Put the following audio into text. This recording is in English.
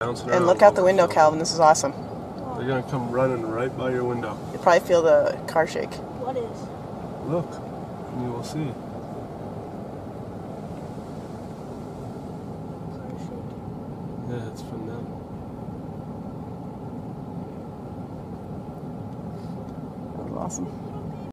And look out the window, Calvin. This is awesome. They're gonna come running right by your window. You probably feel the car shake. What is? Look, and you will see. Yeah, it's from them. That was awesome.